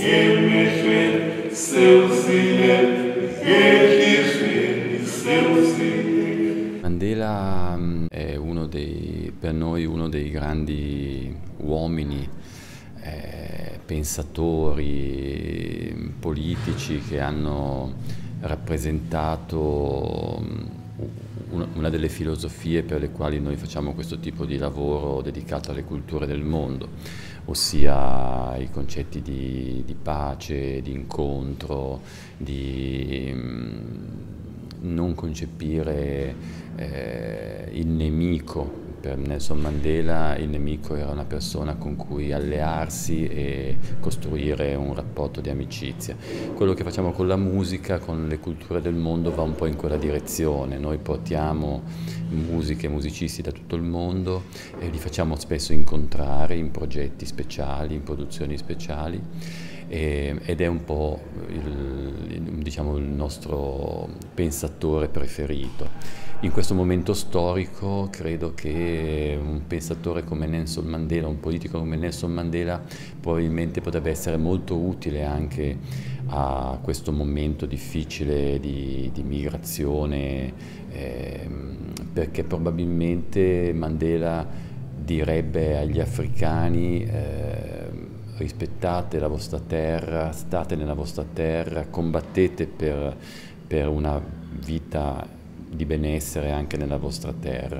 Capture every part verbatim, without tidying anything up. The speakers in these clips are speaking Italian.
Mandela è uno dei, per noi uno dei grandi uomini, eh, pensatori, politici che hanno rappresentato una delle filosofie per le quali noi facciamo questo tipo di lavoro dedicato alle culture del mondo, ossia i concetti di, di pace, di incontro, di non concepire eh, il nemico. Per Nelson Mandela il nemico era una persona con cui allearsi e costruire un rapporto di amicizia. Quello che facciamo con la musica, con le culture del mondo, va un po' in quella direzione. Noi portiamo musiche e musicisti da tutto il mondo e li facciamo spesso incontrare in progetti speciali, in produzioni speciali, e, ed è un po' il, diciamo, il nostro pensatore preferito. In questo momento storico credo che un pensatore come Nelson Mandela, un politico come Nelson Mandela probabilmente potrebbe essere molto utile anche a questo momento difficile di, di migrazione, eh, perché probabilmente Mandela direbbe agli africani eh, rispettate la vostra terra, state nella vostra terra, combattete per, per una vita di benessere anche nella vostra terra.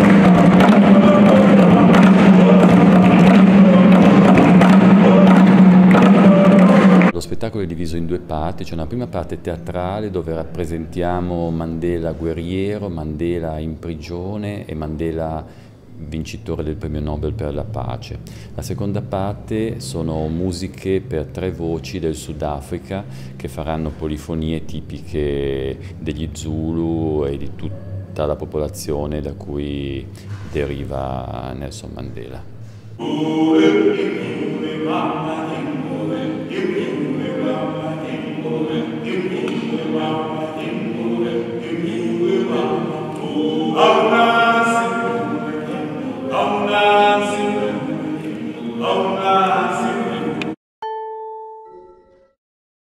Lo spettacolo è diviso in due parti, c'è una prima parte teatrale dove rappresentiamo Mandela guerriero, Mandela in prigione e Mandela vincitore del premio Nobel per la pace. La seconda parte sono musiche per tre voci del Sudafrica che faranno polifonie tipiche degli Zulu e di tutta la popolazione da cui deriva Nelson Mandela.